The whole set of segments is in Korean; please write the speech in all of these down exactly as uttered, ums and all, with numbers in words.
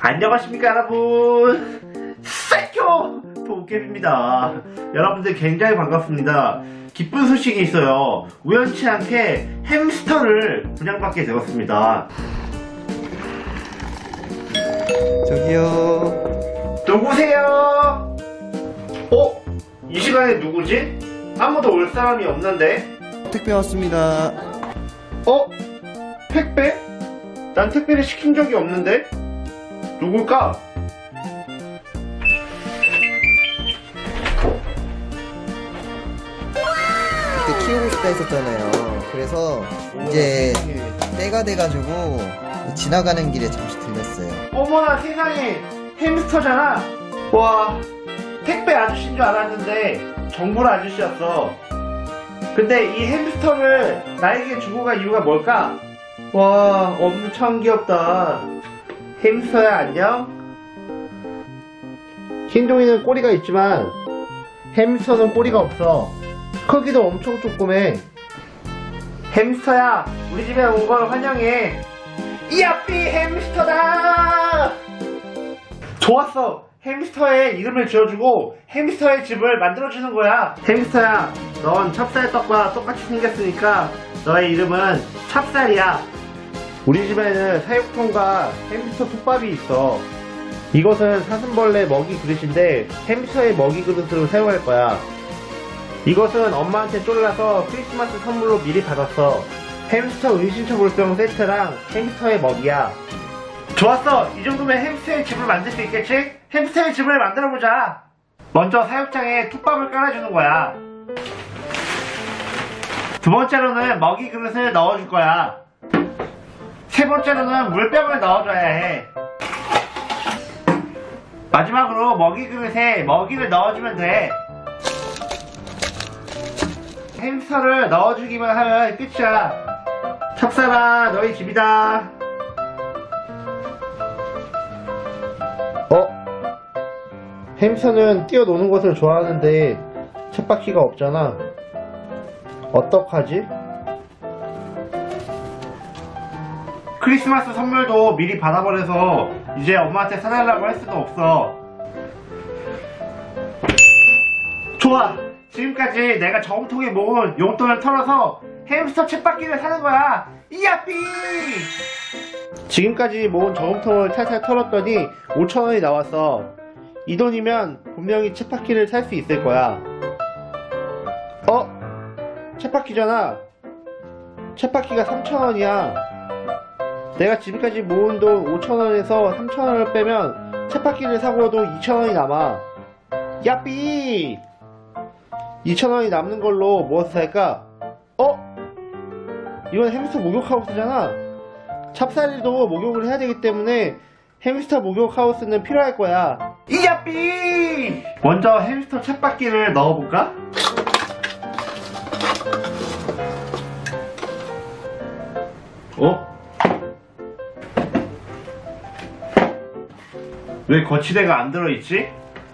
안녕하십니까 여러분, 사이코 도깨비입니다. 여러분들 굉장히 반갑습니다. 기쁜 소식이 있어요. 우연치 않게 햄스터를 분양받게 되었습니다. 저기요. 누구세요? 어? 이 시간에 누구지? 아무도 올 사람이 없는데? 택배 왔습니다. 어? 택배? 난 택배를 시킨 적이 없는데? 누굴까? 그때 키우고 싶다 했었잖아요. 그래서 이제 때가 돼가지고 지나가는 길에 잠시 들렸어요. 어머나 세상에, 햄스터잖아. 와, 택배 아저씨인 줄 알았는데 정보를 아저씨였어. 근데 이 햄스터를 나에게 주고 간 이유가 뭘까? 와, 엄청 귀엽다. 햄스터야 안녕? 흰둥이는 꼬리가 있지만 햄스터는 꼬리가 없어. 크기도 엄청 조그매. 햄스터야, 우리 집에 온 걸 환영해. 야삐, 햄스터다! 좋았어. 햄스터의 이름을 지어주고 햄스터의 집을 만들어주는 거야. 햄스터야, 넌 찹쌀떡과 똑같이 생겼으니까 너의 이름은 찹쌀이야. 우리 집에는 사육통과 햄스터 톱밥이 있어. 이것은 사슴벌레 먹이 그릇인데 햄스터의 먹이 그릇으로 사용할 거야. 이것은 엄마한테 쫄라서 크리스마스 선물로 미리 받았어. 햄스터 은신처불병 세트랑 햄스터의 먹이야. 좋았어. 이 정도면 햄스터의 집을 만들 수 있겠지? 햄스터의 집을 만들어보자. 먼저 사육장에 톱밥을 깔아주는 거야. 두 번째로는 먹이 그릇을 넣어줄 거야. 세 번째로는 물병을 넣어줘야 해. 마지막으로 먹이 그릇에 먹이를 넣어주면 돼. 햄스터를 넣어주기만 하면 끝이야. 찹쌀아, 너희 집이다. 어? 햄스터는 뛰어노는 것을 좋아하는데 쳇바퀴가 없잖아. 어떡하지? 크리스마스 선물도 미리 받아버려서 이제 엄마한테 사달라고 할 수도 없어. 좋아! 지금까지 내가 저금통에 모은 용돈을 털어서 햄스터 쳇바퀴를 사는 거야. 이야삐! 지금까지 모은 저금통을 탈탈 털었더니 오천 원이 나왔어. 이 돈이면 분명히 쳇바퀴를 살 수 있을 거야. 어? 쳇바퀴잖아. 쳇바퀴가 삼천 원이야. 내가 지금까지 모은 돈 오천 원에서 삼천 원을 빼면 쳇바퀴를 사고도 이천 원이 남아. 야삐! 이천 원이 남는 걸로 무엇을 살까? 어? 이건 햄스터 목욕하우스잖아. 찹쌀이도 목욕을 해야 되기 때문에 햄스터 목욕하우스는 필요할 거야. 이야삐! 먼저 햄스터 쳇바퀴를 넣어볼까? 어? 왜 거치대가 안 들어있지?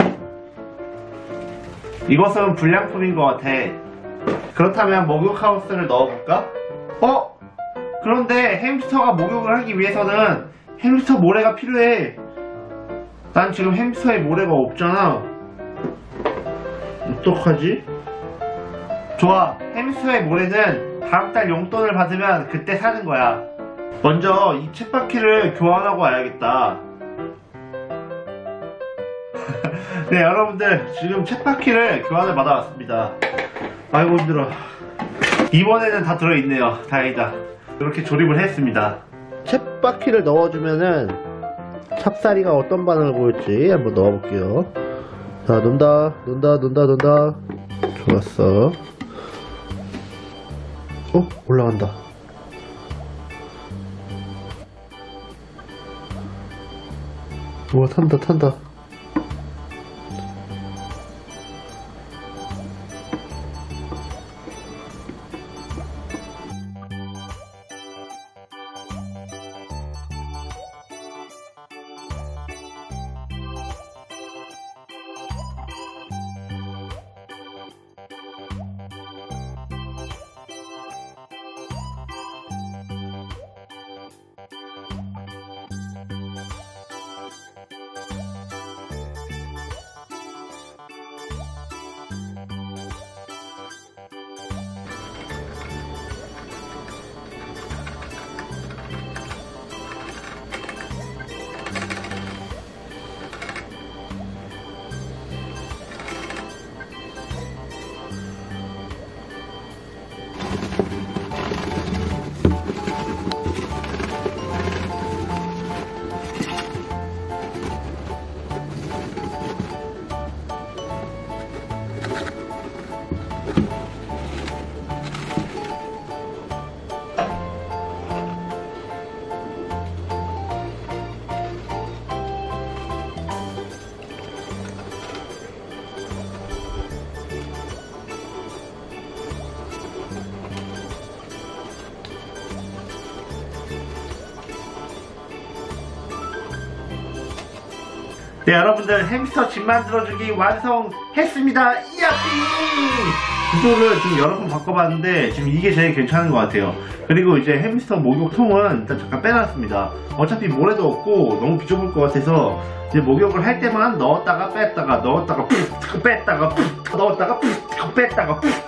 이것은 불량품인 것 같아. 그렇다면 목욕하우스를 넣어볼까? 어? 그런데 햄스터가 목욕을 하기 위해서는 햄스터 모래가 필요해. 난 지금 햄스터에 모래가 없잖아. 어떡하지? 좋아, 햄스터의 모래는 다음 달 용돈을 받으면 그때 사는 거야. 먼저 이 쳇바퀴를 교환하고 와야겠다. 네, 여러분들 지금 쳇바퀴를 교환을 받아왔습니다. 아이고 힘들어. 이번에는 다 들어있네요. 다행이다. 이렇게 조립을 했습니다. 쳇바퀴를 넣어주면은 찹쌀이가 어떤 반응을 보일지 한번 넣어볼게요. 자, 논다 논다 논다 논다. 좋았어. 어? 올라간다. 우와, 탄다 탄다. 네, 여러분들 햄스터 집 만들어주기 완성했습니다. 야삐! 구조를 지금 여러 번 바꿔봤는데 지금 이게 제일 괜찮은 것 같아요. 그리고 이제 햄스터 목욕통은 일단 잠깐 빼놨습니다. 어차피 모래도 없고 너무 비좁을 것 같아서 이제 목욕을 할 때만 넣었다가 뺐다가 넣었다가 푹 뺐다가 푹 넣었다가 푹 뺐다가 푹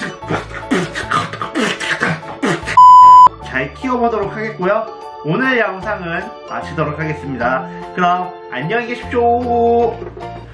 잘 키워보도록 하겠고요. 오늘 영상은 마치도록 하겠습니다. 그럼 안녕히 계십시오.